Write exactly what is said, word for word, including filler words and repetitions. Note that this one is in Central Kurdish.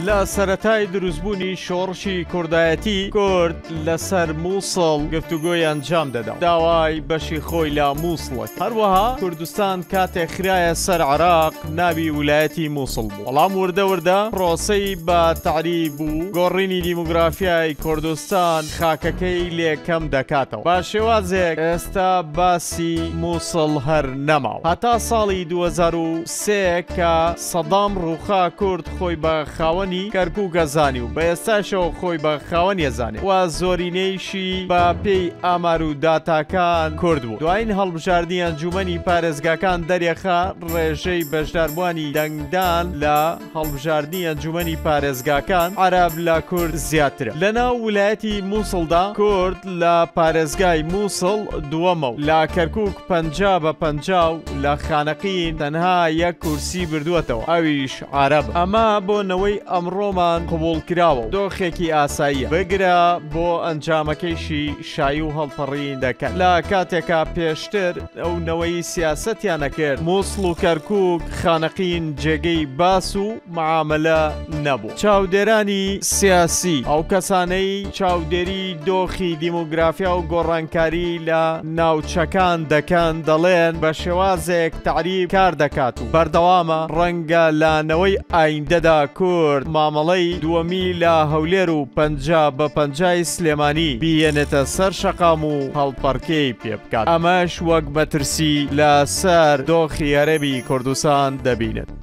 لە سەرەتای دروستبوونی شۆڕشی کوردایەتی کورد لەسەر مووسڵ گفتوگۆی ئەنجام دەدا داوای بەشی خۆی لە مووسڵێت. هەروەها کوردستان کاتێک خرایە سەر عێراق ناوی ویلایەتی مووسڵ بوو. بەڵام وردە وردە پرۆسەی بە تعریب و گۆڕینی دیموگرافیای کوردستان خاکەکەی لێکەم دەکاتەوە. با شێوازێک ئێستا باسی مووسڵ هەر نەماوە هەتا ساڵی دوو هەزار و سێ کە سەدام ڕووخا کورد خۆی بە خاوەنی کەرکووک ئەزانی و بە ئێستاشەوە خۆی بە خاوەنی ئەزانێت و زۆرینەیشی بە پێی ئامار و داتاکان کورد بوو. دوایین هەڵبژاردننی ئەنجومەنی پارێزگاکان دەرێخا ڕێژەی بەشداربووانی دەنگدان لە هەڵبژاردننی ئەنجومەنی پارێزگاکان عەرەب لە کورد زیاترە. لەناو ویلایەتی مووسڵدا کورد لە پارێزگای مووسڵ دووەمە و لە کەرکووک پەنجا بە پەنجا و لە خانەقین تەنها یەک کورسی بردووەتەوە ئەویش عەرەب. ئەمە بۆنەوەی ئەمڕۆمان قبوڵ کراوە و دۆخێکی ئاساییە بگرە بۆ ئەنجامەکەیشی شایی و هەڵپەڕین دەکەن. لە کاتێکا پێشتر ئەو نەوەی سیاسەتیان نەکرد مووسڵ و کەرکووک خانەقین جێگەی باس و معاملە نەبوو. چاودێرانی سیاسی ئەو کەسانەی چاودێری دۆخی دیموگرافیا و گۆڕانکاری لە ناوچەکان دەکەن دەڵێن بە شێوازێک تعریب کار دەکات و بەردەوامە ڕەنگە لانەوەی ئایندەدا کورد مامەڵەی دووەمی لە هەولێر و پەنجا بە پەنجای سلێمانی بیێنێتە سەر شەقام و هەڵپەڕکێی پێ بکات. ئەمەش وەک مەترسی لە سەر دۆخی عەرەبی کوردستان دەبینێت.